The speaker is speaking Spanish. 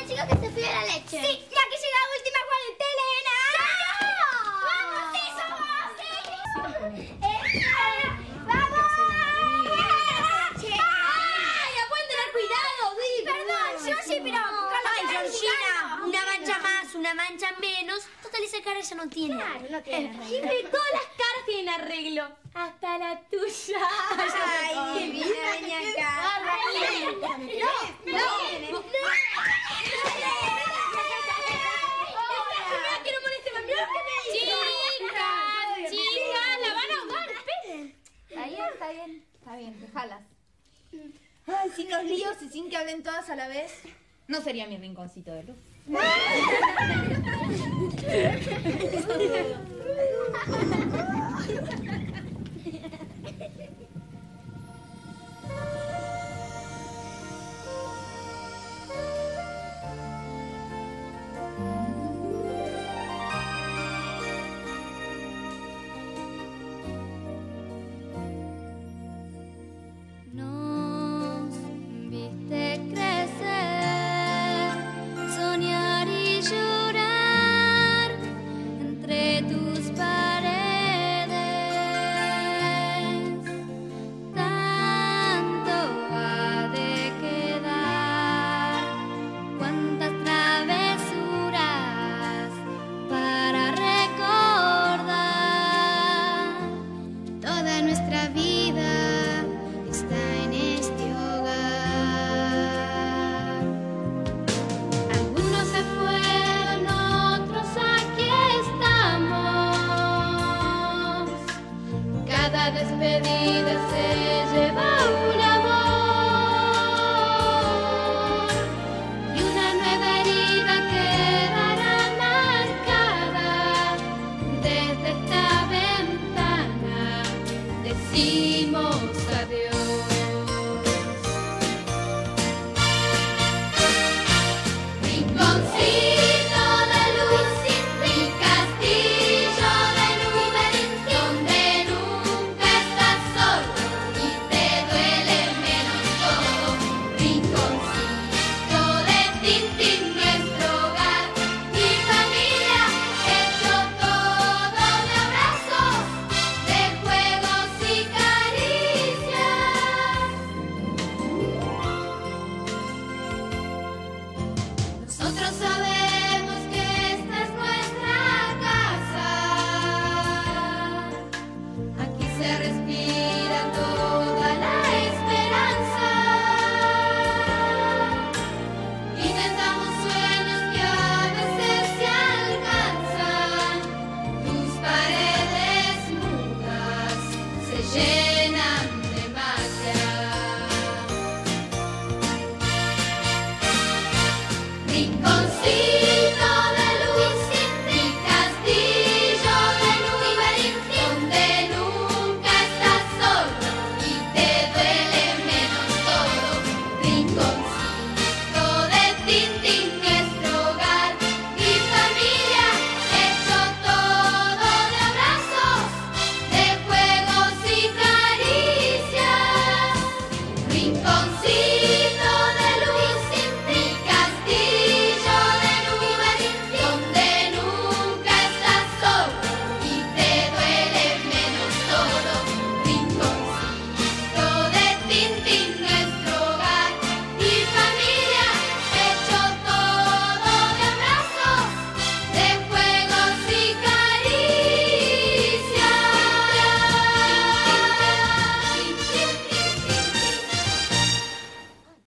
el chico que se fue a la leche. Sí, la que llega última cuarentena. ¡Vamos, sí, somos! ¡Sí! ¡Vamos! ¡Ay, la pueden tener cuidado, Vivi! Perdón, Georgie, pero... Ay, Georgina, una mancha más, una mancha menos. Total, esa cara ya no tiene. Claro, no tiene arreglo. Siempre todas las caras tienen arreglo. Hasta la tuya. Ay, qué bien, vení acá. Chicas, la van a ahogar, esperen. Está bien, dejalas. Ay, sin los líos y sin que hablen todas a la vez, no sería mi rinconcito de luz. Nos viste crecer, soñar y llorar entre tus paredes. Tanto ha de quedar, cuántas travesuras para recordar. Toda nuestra vida está en este hogar. Algunos se fueron, otros aquí estamos. Cada despedida se lleva un amor y una nueva herida quedará marcada. Desde esta ventana decimos adiós. Rinconcito de luz, mi castillo de nubes, donde nunca estás solo y te duele menos todo. Rinconcito de Tintín, nuestro hogar, mi familia, hecho todo de abrazos, de juegos y caricias. Nosotros sabemos que esta es nuestra casa. Aquí se respira toda la esperanza. Intentamos sueños que a veces se alcanzan. Tus paredes mudas se llenan de magia. Rincón